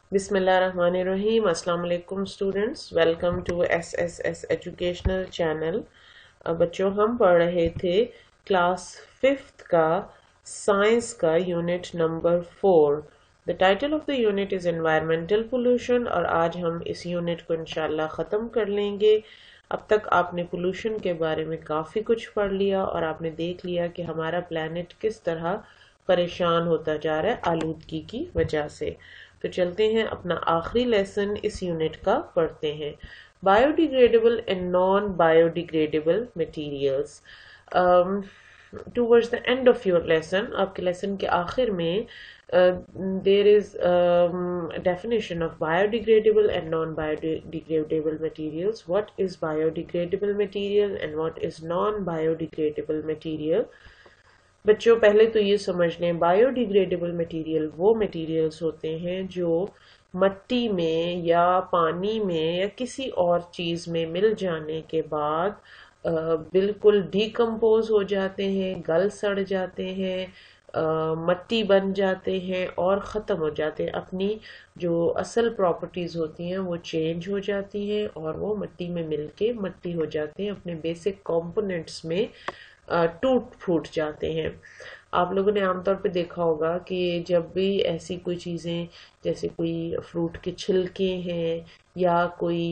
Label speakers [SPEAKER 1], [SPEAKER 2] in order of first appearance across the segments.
[SPEAKER 1] بسم اللہ الرحمن الرحیم. السلام علیکم students. Welcome to S S S educational channel. بچوں ہم پڑھ رہے تھے کلاس 5th کا سائنس کا unit number 4. The title of the unit is environmental pollution اور آج ہم اس یونٹ کو انشاءاللہ ختم کر لیں گے. اب تک آپ نے پولوشن کے بارے میں کافی کچھ پڑھ لیا اور آپ نے دیکھ لیا کہ ہمارا پلانٹ کس طرح پریشان ہوتا جا رہا ہے آلودگی کی وجہ سے. تو چلتے ہیں اپنا آخری لیسن اس یونٹ کا پڑھتے ہیں. Bio degradable and non bio degradable materials. Towards the end of your lesson, آپ کے لیسن کے آخر میں دیر از definition of biodegradable and non-biodegradable materials. What is biodegradable material and what is non-biodegradable material? بچوں پہلے تو یہ سمجھ لیں بایو ڈیگریڈیبل مٹیریل وہ مٹیریلز ہوتے ہیں جو مٹی میں یا پانی میں یا کسی اور چیز میں مل جانے کے بعد بالکل ڈیکمپوز ہو جاتے ہیں، گل سڑ جاتے ہیں، مٹی بن جاتے ہیں اور ختم ہو جاتے ہیں. اپنی جو اصل پراپرٹیز ہوتی ہیں وہ چینج ہو جاتی ہیں اور وہ مٹی میں مل کے مٹی ہو جاتے ہیں، اپنے بیسک کمپوننٹس میں ٹوٹ پھوٹ جاتے ہیں. آپ لوگوں نے عام طور پہ دیکھا ہوگا کہ جب بھی ایسی کوئی چیزیں جیسے کوئی فروٹ کے چھلکے ہیں یا کوئی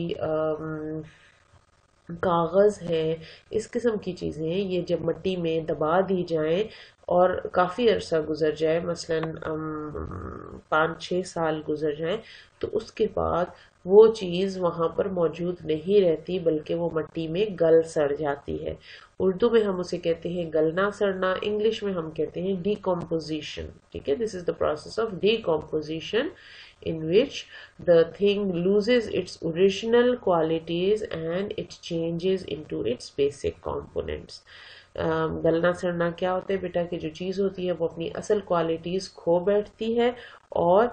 [SPEAKER 1] کاغذ ہے، اس قسم کی چیزیں یہ جب مٹی میں دبا دی جائیں اور کافی عرصہ گزر جائے، مثلا 5-6 سال گزر جائیں، تو اس کے بعد وہ چیز وہاں پر موجود نہیں رہتی بلکہ وہ مٹی میں گل سڑ جاتی ہے. اردو میں ہم اسے کہتے ہیں گلنا سڑنا، انگلش میں ہم کہتے ہیں ڈیکمپوزیشن. ٹھیک ہے، this is the process of decomposition in which the thing loses its original qualities and it changes into its basic components. گلنا سڑنا کیا ہوتا ہے بیٹا کہ جو چیز ہوتی ہے وہ اپنی اصل کوالٹیز کھو بیٹھتی ہے اور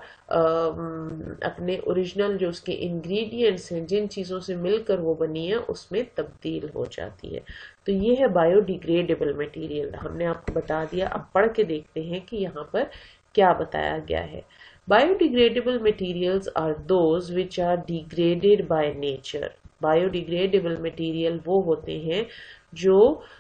[SPEAKER 1] اپنے اوریجنل جو اس کے انگریڈینٹس ہیں، جن چیزوں سے مل کر وہ بنی ہے، اس میں تبدیل ہو جاتی ہے. تو یہ ہے بایو ڈیگریڈیبل مٹیریل. ہم نے آپ کو بتا دیا، اب پڑھ کے دیکھتے ہیں کہ یہاں پر کیا بتایا گیا ہے. Biodegradable materials are those which are degraded by nature. Biodegradable material وہ ہوتے ہیں جو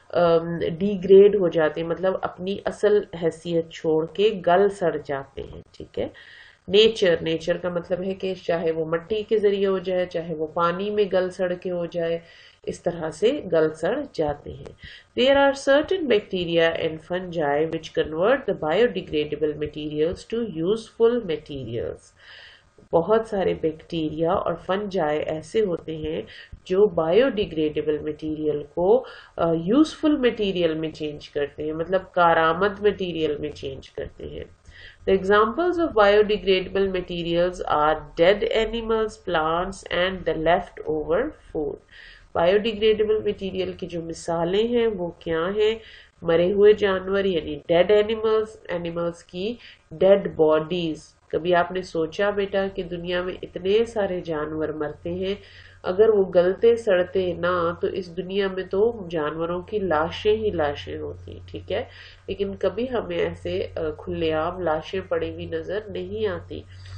[SPEAKER 1] ڈیگریڈ ہو جاتے ہیں، مطلب اپنی اصل حیثیت چھوڑ کے گل سڑ جاتے ہیں. ٹھیک ہے، نیچر کا مطلب ہے کہ چاہے وہ مٹی کے ذریعے ہو جائے، چاہے وہ پانی میں گل سڑ کے ہو جائے، اس طرح سے گل سڑ جاتے ہیں. There are certain bacteria and fungi which convert the biodegradable materials to useful materials. بہت سارے بیکٹیریا اور فنجائے ایسے ہوتے ہیں جو بایو ڈیگریڈیبل مٹیریل کو یوزفل مٹیریل میں چینج کرتے ہیں، مطلب کارآمد مٹیریل میں چینج کرتے ہیں. The examples of biodegradable materials are dead animals, plants and the leftover food. Bio degradable material کی جو مثالیں ہیں وہ کیا ہیں؟ مرے ہوئے جانور یعنی ڈیڈ اینیملز کی ڈیڈ باڈیز. کبھی آپ نے سوچا بیٹا کہ دنیا میں اتنے سارے جانور مرتے ہیں، اگر وہ گلتے سڑتے نہ تو اس دنیا میں تو جانوروں کی لاشیں ہی لاشیں ہوتی. ٹھیک ہے، لیکن کبھی ہمیں ایسے کھلے عام لاشیں پڑی ہوئی نظر نہیں آتی.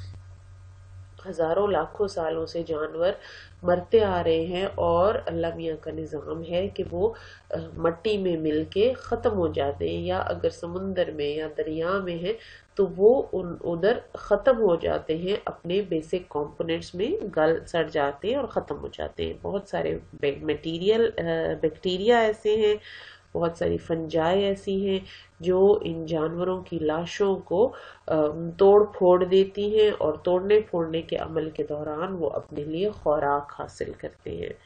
[SPEAKER 1] ہزاروں لاکھوں سالوں سے جانور مرتے آ رہے ہیں اور اللہ میاں کا نظام ہے کہ وہ مٹی میں مل کے ختم ہو جاتے ہیں، یا اگر سمندر میں یا دریا میں ہے تو وہ ادھر ختم ہو جاتے ہیں، اپنے بیسک کمپوننٹس میں گل سڑ جاتے ہیں اور ختم ہو جاتے ہیں. بہت سارے بیکٹیریا ایسے ہیں، بہت ساری فنجائے ایسی ہیں جو ان جانوروں کی لاشوں کو توڑ پھوڑ دیتی ہیں اور توڑنے پھوڑنے کے عمل کے دوران وہ اپنے لیے خوراک حاصل کرتے ہیں.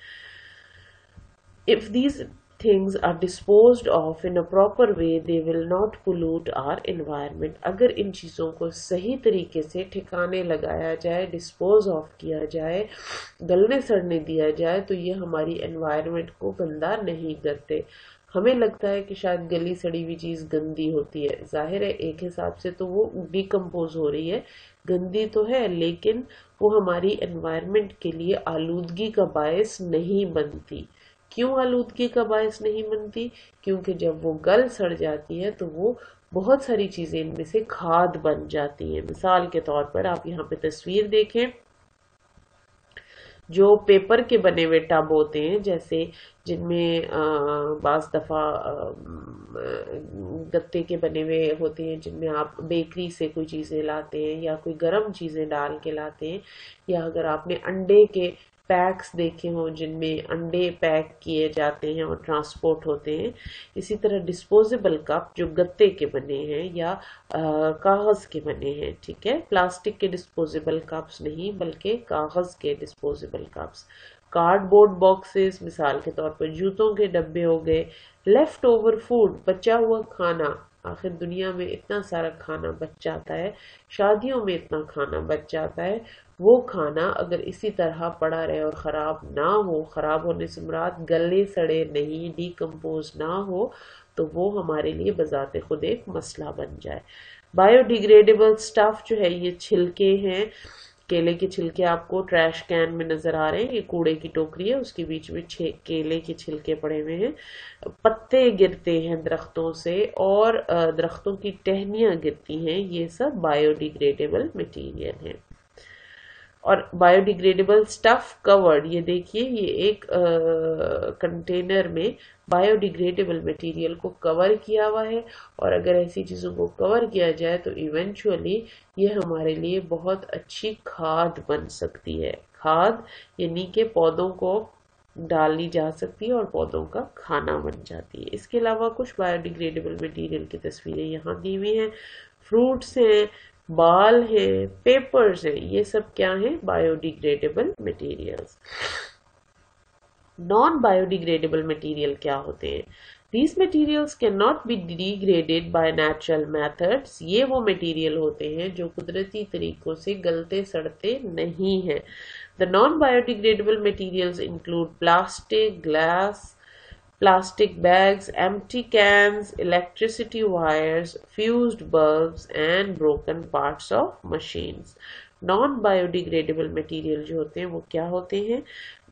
[SPEAKER 1] If these things are disposed of in a proper way, they will not pollute our environment. اگر ان چیزوں کو صحیح طریقے سے ٹھکانے لگایا جائے، ڈسپوز آف کیا جائے، گلنے سڑنے دیا جائے تو یہ ہماری انوائرمنٹ کو گندا نہیں کرتے. ہمیں لگتا ہے کہ شاید گلی سڑی ہوئی چیز گندی ہوتی ہے، ظاہر ہے ایک حساب سے تو وہ ڈیکمپوز ہو رہی ہے، گندی تو ہے، لیکن وہ ہماری انوائرمنٹ کے لیے آلودگی کا باعث نہیں بنتی. کیوں آلودگی کا باعث نہیں بنتی؟ کیونکہ جب وہ گل سڑ جاتی ہے تو وہ بہت ساری چیزیں ان میں سے کھاد بن جاتی ہیں. مثال کے طور پر آپ یہاں پہ تصویر دیکھیں، جو پیپر کے بنے ہوئے ٹب ہوتے ہیں، جیسے جن میں بعض دفعہ گتے کے بنے ہوئے ہوتے ہیں، جن میں آپ بیکری سے کوئی چیزیں لاتے ہیں یا کوئی گرم چیزیں ڈال کے لاتے ہیں، یا اگر آپ نے انڈے کے پیکس دیکھے ہوں جن میں انڈے پیک کیے جاتے ہیں اور ٹرانسپورٹ ہوتے ہیں. اسی طرح ڈسپوزیبل کپ جو گتے کے بنے ہیں یا کاغذ کے بنے ہیں، ٹھیک ہے، پلاسٹک کے ڈسپوزیبل کپس نہیں بلکہ کاغذ کے disposable cups. Card board boxes, مثال کے طور پر جوتوں کے ڈبے ہو گئے. لیفٹ اوور فوڈ، بچا ہوا کھانا. آخر دنیا میں اتنا سارا کھانا بچ جاتا ہے، شادیوں میں اتنا کھانا بچ جاتا ہے. وہ کھانا اگر اسی طرح پڑا رہے اور خراب نہ ہو، خراب ہونے سے مراد گلے سڑے نہیں، ڈیکمپوز نہ ہو، تو وہ ہمارے لیے بذات خود ایک مسئلہ بن جائے. بایو ڈیگریڈیبل سٹف جو ہے، یہ چھلکے ہیں. کیلے کے چھلکے آپ کو ٹریش کین میں نظر آ رہے ہیں، یہ کوڑے کی ٹوکری ہے، اس کے بیچ میں کیلے کے چھلکے پڑے ہوئے ہیں. پتے گرتے ہیں درختوں سے اور درختوں کی ٹہنیاں گرتی ہیں، یہ سب بایو ڈیگریڈیبل مٹیریل ہیں. اور بایو ڈیگریڈیبل سٹف کورڈ، یہ دیکھیے، یہ ایک کنٹینر میں بایو ڈیگریڈیبل مٹیریل کو کور کیا ہوا ہے. اور اگر ایسی چیزوں کو کور کیا جائے تو ایونچولی یہ ہمارے لیے بہت اچھی کھاد بن سکتی ہے. کھاد یعنی کہ پودوں کو ڈالی جا سکتی ہے اور پودوں کا کھانا بن جاتی ہے. اس کے علاوہ کچھ بایو ڈیگریڈیبل مٹیریل کی تصویریں یہاں دی ہوئی ہیں. فروٹس ہیں، بال ہیں، پیپرز ہیں، یہ سب کیا ہیں؟ Bio degradable materials. Non bio degradable material کیا ہوتے ہیں؟ These materials cannot be degraded by natural methods. یہ وہ مٹیریل ہوتے ہیں جو قدرتی طریقوں سے گلتے سڑتے نہیں ہیں. The non-biodegradable materials include plastic, glass, plastic bags, empty cans, electricity wires, fused bulbs, and broken parts of machines. Non bio degradable material جو ہوتے ہیں وہ کیا ہوتے ہیں؟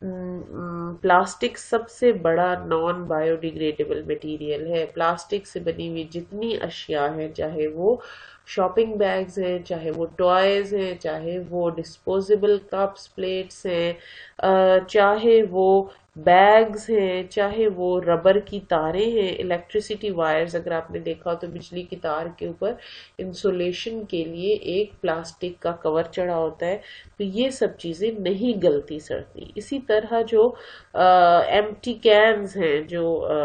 [SPEAKER 1] پلاسٹک سب سے بڑا نان بایو ڈیگریڈیبل مٹیریل ہے. پلاسٹک سے بنی ہوئی جتنی اشیاء ہیں، چاہے وہ شاپنگ بیگز ہیں، چاہے وہ ٹوائز ہیں، چاہے وہ ڈسپوزیبل کپس پلیٹس ہیں، چاہے وہ بیگز ہیں، چاہے وہ ربر کی تاریں ہیں، الیکٹریسٹی وائرز، اگر آپ نے دیکھا تو بجلی کی تار کے اوپر انسولیشن کے لیے ایک پلاسٹک کا کور چڑھا ہوتا ہے، تو یہ سب چیزیں نہیں گلتی سڑتی. اسی طرح جو ایمٹی کینز ہیں، جو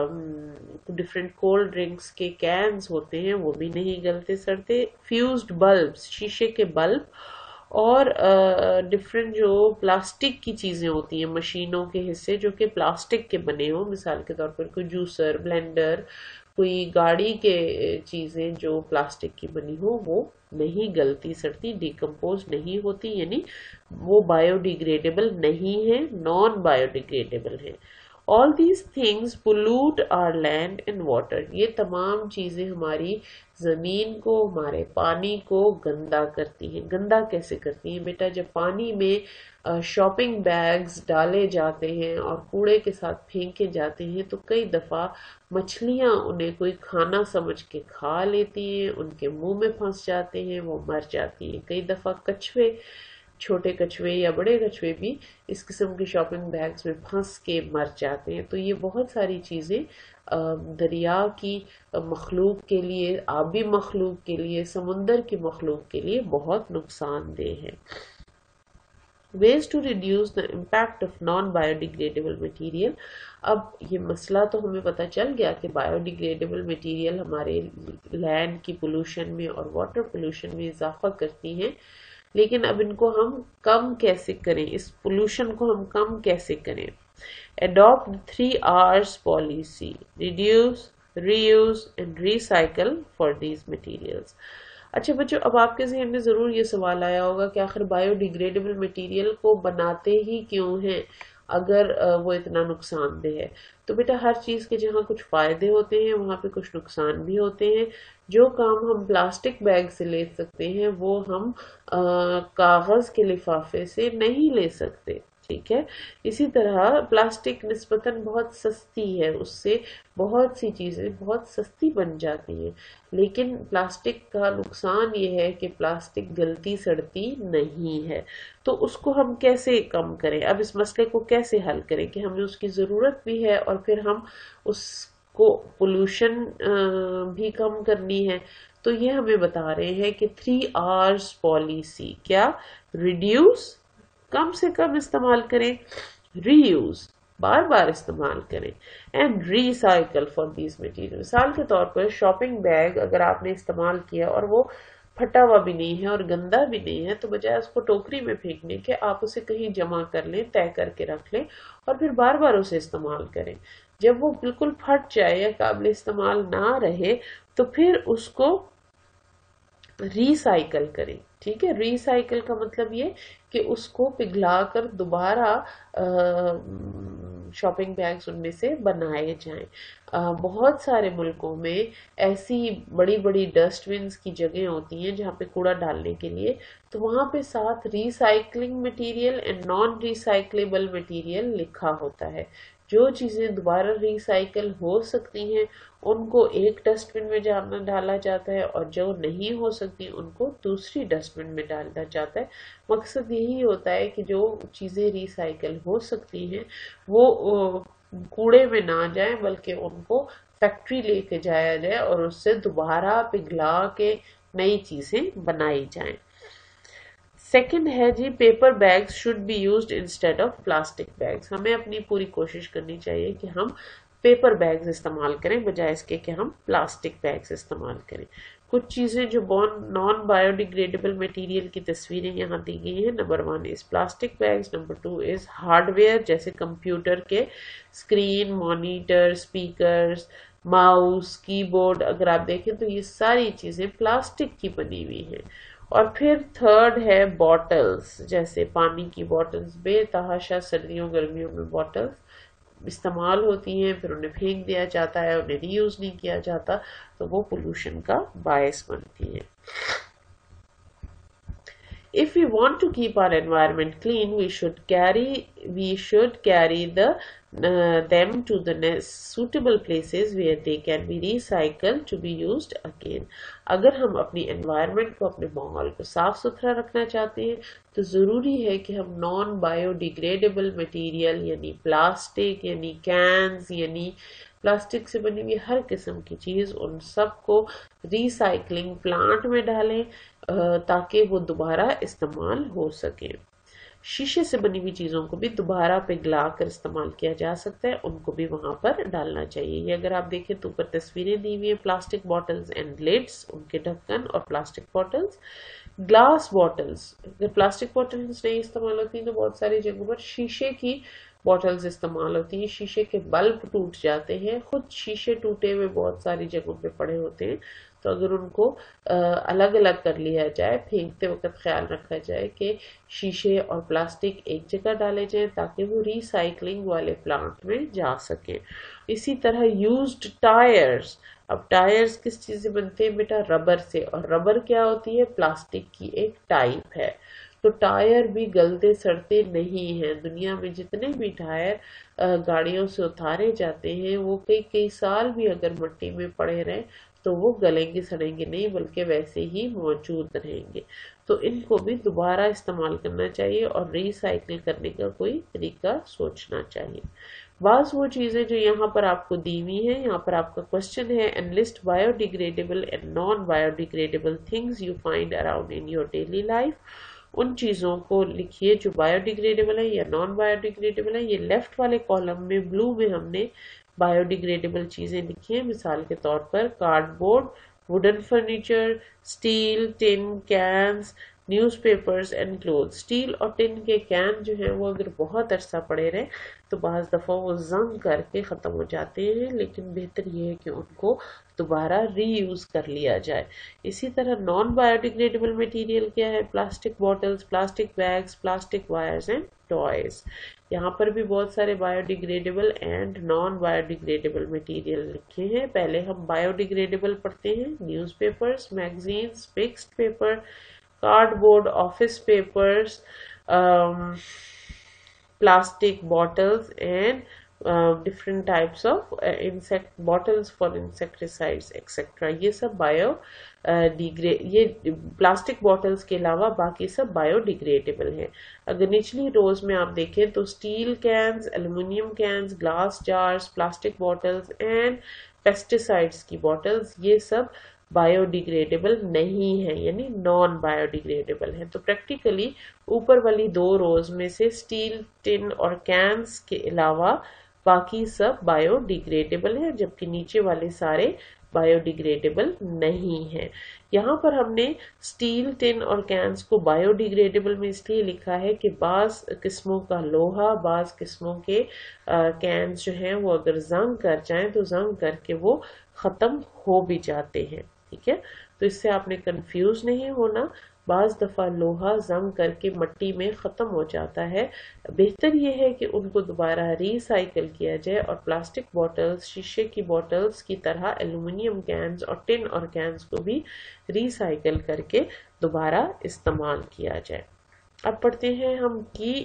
[SPEAKER 1] ڈفرینٹ کولڈ ڈرنکس کے کینز ہوتے ہیں، وہ بھی نہیں گلتے سڑتے. فیوزڈ بلبس، شیشے کے بلب، اور ڈفرینٹ جو پلاسٹک کی چیزیں ہوتی ہیں، مشینوں کے حصے جو کہ پلاسٹک کے بنے ہوں، مثال کے طور پر کوئی جوسر، بلینڈر، کوئی گاڑی کے چیزیں جو پلاسٹک کی بنی ہو، وہ نہیں گلتی سڑتی، ڈیکمپوز نہیں ہوتی، یعنی وہ بایو ڈیگریڈیبل نہیں ہے، نان بایو ڈیگریڈیبل ہے. All these things pollute our land and water. یہ تمام چیزیں ہماری زمین کو، ہمارے پانی کو گندا کرتی ہیں. گندا کیسے کرتی ہیں بیٹا؟ جب پانی میں شاپنگ بیگز ڈالے جاتے ہیں اور کوڑے کے ساتھ پھینکے جاتے ہیں تو کئی دفعہ مچھلیاں انہیں کوئی کھانا سمجھ کے کھا لیتی ہیں، ان کے منہ میں پھنس جاتے ہیں، وہ مر جاتی ہیں. کئی دفعہ کچھوے، چھوٹے کچھوے یا بڑے کچھوے بھی اس قسم کے شاپنگ بیگز میں پھنس کے مر جاتے ہیں. تو یہ بہت ساری چیزیں دریا کی مخلوق کے لیے، آبی مخلوق کے لیے، سمندر کی مخلوق کے لیے بہت نقصان دہ ہیں. Ways to reduce the impact of non-biodegradable material. اب یہ مسئلہ تو ہمیں پتہ چل گیا کہ بایو ڈیگریڈیبل مٹیریل ہمارے لینڈ کی پولوشن میں اور واٹر پولوشن میں اضافہ کرتی ہیں، لیکن اب ان کو ہم کم کیسے کریں؟ اس پولوشن کو ہم کم کیسے کریں؟ Adopt 3 R's policy: reduce, reuse and recycle for these materials. اچھا بچوں، اب آپ کے ذہن میں ضرور یہ سوال آیا ہوگا کہ آخر بایو ڈیگریڈیبل مٹیریل کو بناتے ہی کیوں ہیں اگر وہ اتنا نقصان دہ ہے؟ تو بیٹا، ہر چیز کے جہاں کچھ فائدے ہوتے ہیں وہاں پہ کچھ نقصان بھی ہوتے ہیں. جو کام ہم پلاسٹک بیگ سے لے سکتے ہیں وہ ہم کاغذ کے لفافے سے نہیں لے سکتے. ٹھیک ہے. اسی طرح پلاسٹک نسبتاً بہت سستی ہے، اس سے بہت سی چیزیں بہت سستی بن جاتی ہیں، لیکن پلاسٹک کا نقصان یہ ہے کہ پلاسٹک گلتی سڑتی نہیں ہے. تو اس کو ہم کیسے کم کریں؟ اب اس مسئلے کو کیسے حل کریں کہ ہمیں اس کی ضرورت بھی ہے اور پھر ہم اس کو پولوشن بھی کم کرنی ہے. تو یہ ہمیں بتا رہے ہیں کہ 3 R's پالیسی. کیا؟ ریڈیوس، کم سے کم استعمال کریں، ری یوز، بار بار استعمال کریں، and recycle for these material. مثال کے طور پر شاپنگ بیگ اگر آپ نے استعمال کیا اور وہ پھٹا ہوا بھی نہیں ہے اور گندا بھی نہیں ہے، تو بجائے اس کو ٹوکری میں پھینکنے کے آپ اسے کہیں جمع کر لیں، طے کر کے رکھ لیں اور پھر بار بار اسے استعمال کریں. جب وہ بالکل پھٹ جائے یا قابل استعمال نہ رہے تو پھر اس کو ری سائیکل کریں. ٹھیک ہے، ری سائیکل کا مطلب یہ کہ اس کو پگھلا کر دوبارہ شاپنگ بیگز ان میں سے بنائے جائیں. بہت سارے ملکوں میں ایسی بڑی بڑی ڈسٹ بنز کی جگہیں ہوتی ہیں جہاں پہ کوڑا ڈالنے کے لیے، تو وہاں پہ ساتھ recycling material and non recyclable material لکھا ہوتا ہے. جو چیزیں دوبارہ ری سائیکل ہو سکتی ہیں ان کو ایک ڈسٹ بن میں ڈالا جاتا ہے، اور جو نہیں ہو سکتی ان کو دوسری ڈسٹ بن میں ڈالا جاتا ہے. مقصد یہی ہوتا ہے کہ جو چیزیں ری سائیکل ہو سکتی ہیں وہ کوڑے میں نہ جائیں، بلکہ ان کو فیکٹری لے کے جایا جائے اور اس سے دوبارہ پگھلا کے نئی چیزیں بنائی جائیں. سیکنڈ ہے جی، paper bags should be used instead of plastic bags. ہمیں اپنی پوری کوشش کرنی چاہیے کہ ہم پیپر بیگز استعمال کریں بجائے اس کے کہ ہم پلاسٹک بیگز استعمال کریں. کچھ چیزیں جو نان بایو ڈیگریڈیبل مٹیریل کی تصویریں یہاں دی گئی ہیں. Number 1 is plastic bags, number 2 is hardware جیسے کمپیوٹر کے screen, monitor, speakers, mouse, keyboard. اگر آپ دیکھیں تو یہ ساری چیزیں پلاسٹک کی بنی ہوئی ہیں. اور پھر تھرڈ ہے باٹلز، جیسے پانی کی باٹلز. بے تحاشا سردیوں گرمیوں میں باٹلز استعمال ہوتی ہیں، پھر انہیں پھینک دیا جاتا ہے، انہیں ری یوز نہیں کیا جاتا، تو وہ پولوشن کا باعث بنتی ہیں. If we want to keep our environment clean, we should carry them to the suitable places where they can be recycled to be used again. اگر ہم اپنی environment کو، اپنے ماحول کو صاف ستھرا رکھنا چاہتے ہیں تو ضروری ہے کہ ہم نان بایو ڈیگریڈیبل مٹیریل یعنی پلاسٹک، یعنی کینز، یعنی پلاسٹک سے بنی ہوئی ہر قسم کی چیز، ان سب کو ری سائیکلنگ پلانٹ میں ڈالیں تاکہ وہ دوبارہ استعمال ہو سکے. شیشے سے بنی ہوئی چیزوں کو بھی دوبارہ پگھلا کر استعمال کیا جا سکتا ہے، ان کو بھی وہاں پر ڈالنا چاہیے. یہ اگر آپ دیکھیں تو اوپر تصویریں دی ہوئی ہیں پلاسٹک باٹلز اینڈ لیڈز، ان کے ڈھکن اور پلاسٹک باٹلز. گلاس باٹلز، اگر پلاسٹک باٹلز نہیں استعمال ہوتی تو بہت ساری جگہوں پر شیشے کی باٹلز استعمال ہوتی ہیں. شیشے کے بلب ٹوٹ جاتے ہیں، خود شیشے ٹوٹے ہوئے بہت ساری جگہوں پہ پڑے ہوتے ہیں. تو اگر ان کو الگ الگ کر لیا جائے، پھینکتے وقت خیال رکھا جائے کہ شیشے اور پلاسٹک ایک جگہ ڈالے جائیں تاکہ وہ ری سائیکلنگ والے پلانٹ میں جا سکیں. اسی طرح یوزڈ ٹائرز. اب ٹائرز کس چیز سے بنتے ہیں بیٹا؟ ربر سے. اور ربر کیا ہوتی ہے؟ پلاسٹک کی ایک ٹائپ ہے. تو ٹائر بھی گلتے سڑتے نہیں ہیں. دنیا میں جتنے بھی ٹائر گاڑیوں سے اتارے جاتے ہیں وہ کئی سال بھی اگر مٹی میں پڑے رہیں تو وہ گلیں گے سڑیں گے نہیں، بلکہ ویسے ہی موجود رہیں گے. تو ان کو بھی دوبارہ استعمال کرنا چاہیے اور ری سائیکل کرنے کا کوئی طریقہ سوچنا چاہیے. بعض وہ چیزیں جو یہاں پر آپ کو دی ہوئی ہیں، یہاں پر آپ کا کوشچن ہے enlist bio degradable and non bio degradable things you find around in your daily life. ان چیزوں کو لکھیے جو بایو ڈیگریڈیبل ہے یا نان بایو ڈیگریڈیبل ہے. یہ لیفٹ والے کالم میں بلو میں ہم نے بایو ڈیگریڈیبل چیزیں لکھی ہیں. مثال کے طور پر cardboard, wooden furniture, steel, tin, cans, newspapers and cloth. Steel اور ٹن کے کین جو ہیں وہ اگر بہت عرصہ پڑے رہے تو بعض دفعہ وہ زنگ کر کے ختم ہو جاتے ہیں، لیکن بہتر یہ ہے کہ ان کو دوبارہ ری یوز کر لیا جائے. اسی طرح نان بایو ڈیگریڈیبل مٹیریل کیا ہے؟ Plastic bottles, plastic bags, plastic wires and toys. یہاں پر بھی بہت سارے bio degradable and non bio degradable material لکھے ہیں. پہلے ہم بایو ڈیگریڈیبل پڑھتے ہیں. Newspapers, magazines, fixed paper, cardboard, office papers, plastic bottles and different types of insect bottles for insecticides etc. ये सब ये प्लास्टिक बॉटल्स के अलावा बाकी सब बायोडिग्रेडेबल हैं। अगर निचली रोज में आप देखें तो steel cans, aluminium cans, glass jars, plastic bottles and pesticides की बॉटल्स ये सब बायोडिग्रेडेबल नहीं है, यानी नॉन बायोडिग्रेडेबल है। तो प्रैक्टिकली ऊपर वाली दो रोज में से स्टील, टिन और कैंस के अलावा बाकी सब बायोडिग्रेडेबल है, जबकि नीचे वाले सारे बायोडिग्रेडेबल नहीं है। यहाँ पर हमने स्टील, टिन और कैंस को बायोडिग्रेडेबल में इसलिए लिखा है कि बाज किस्मों का लोहा, बाज किस्मों के कैंस जो हैं वो अगर जंग कर जाएं तो जंग करके वो खत्म हो भी जाते हैं। ठीक है, तो इससे आपने कंफ्यूज नहीं होना। बाज दफा लोहा जंग करके मट्टी में खत्म हो जाता है, बेहतर यह है कि उनको दोबारा रिसाइकल किया जाए और प्लास्टिक बॉटल्स, शीशे की बॉटल्स की तरह एल्युमिनियम कैंस और टिन और कैंस को भी रिसाइकल करके दोबारा इस्तेमाल किया जाए। अब पढ़ते हैं हम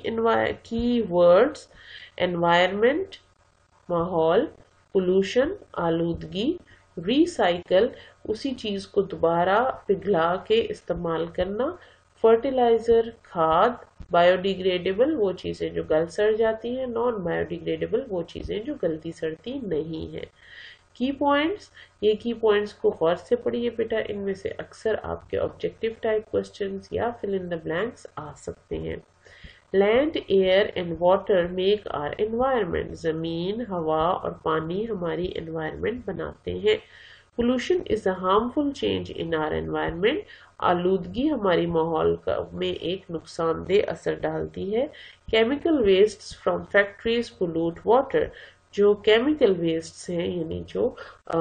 [SPEAKER 1] की वर्ड्स। एनवायरनमेंट माहौल, पोल्यूशन आलूदगी, रिसाइकल उसी चीज को दोबारा पिघला के इस्तेमाल करना, फर्टिलाइजर खाद, बायोडिग्रेडेबल वो चीजें जो गल सड़ जाती हैं, नॉन बायोडिग्रेडेबल वो चीजें जो गलती सड़ती नहीं है। की पॉइंट्स, ये की पॉइंट्स को गौर से पढ़िए बेटा, इनमें से अक्सर आपके ऑब्जेक्टिव टाइप क्वेश्चंस या फिल इन द ब्लैंक्स आ सकते हैं। Land, air and water make our environment, जमीन, हवा और पानी हमारी एनवायरनमेंट बनाते हैं। Pollution is a harmful change in our environment, आलूदगी हमारी माहौल में एक नुकसानदेह असर डालती है। Chemical waste from factories pollute water, जो केमिकल वेस्ट हैं यानी जो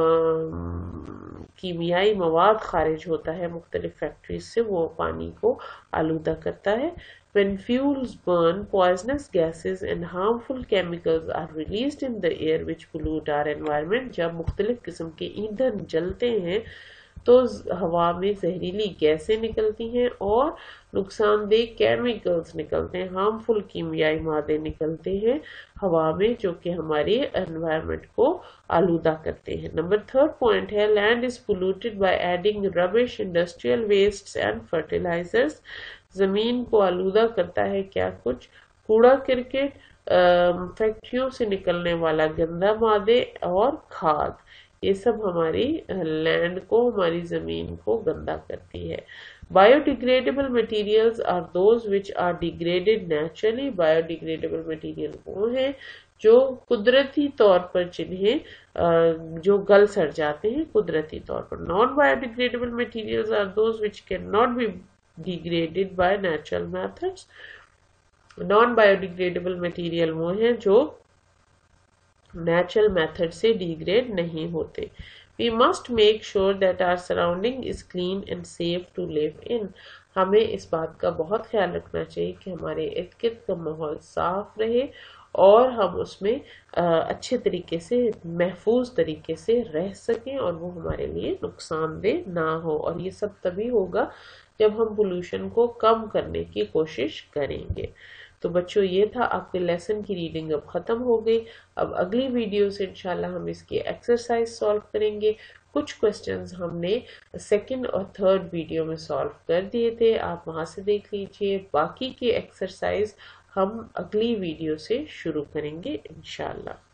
[SPEAKER 1] कीमियाई मवाद खारिज होता है मुख्तलिफ फैक्ट्रीज से, वो पानी को आलूदा करता है। When fuels burn, poisonous gases and harmful chemicals are released in the air which pollute our environment. जब मुख्तलिफ किस्म के ईंधन जलते हैं तो हवा में जहरीली गैसें निकलती हैं और नुकसानदेह केमिकल्स निकलते हैं, हार्मफुल कीमियाई मादे निकलते हैं हवा में जो कि हमारे एनवायरनमेंट को आलूदा करते हैं। नंबर 3 पॉइंट है land is polluted by adding rubbish, industrial waste and fertilisers. जमीन को आलूदा करता है क्या? कुछ कूड़ा करकट, फैक्ट्रियों से निकलने वाला गंदा मादे और खाद, ये सब हमारी लैंड को, हमारी जमीन को गंदा करती है। Biodegradable materials are those which are degraded naturally, biodegradable material वो हैं जो कुदरती तौर पर जिन्हें जो गल सड़ जाते हैं कुदरती तौर पर। Non biodegradable materials are those which can not be degraded by natural methods. Non biodegradable material वो हैं जो नेचुरल मेथड से डिग्रेड नहीं होते। We must make sure that our surrounding is clean and safe to live in, हमें इस बात का बहुत ख्याल रखना चाहिए कि हमारे इर्द गिर्द का माहौल साफ रहे और हम उसमें अच्छे तरीके से, महफूज तरीके से रह सकें और वो हमारे लिए नुकसानदेह ना हो। और ये सब तभी होगा जब हम पोल्यूशन को कम करने की कोशिश करेंगे। तो बच्चों ये था आपके लेसन की रीडिंग अब खत्म हो गई। अब अगली वीडियो से इंशाल्लाह हम इसकी एक्सरसाइज सॉल्व करेंगे। कुछ क्वेश्चंस हमने सेकंड और थर्ड वीडियो में सॉल्व कर दिए थे, आप वहां से देख लीजिए। बाकी की एक्सरसाइज हम अगली वीडियो से शुरू करेंगे इंशाल्लाह।